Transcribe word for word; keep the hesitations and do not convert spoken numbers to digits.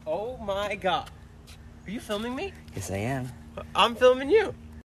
Oh my god. Are you filming me? Yes, I am. I'm filming you.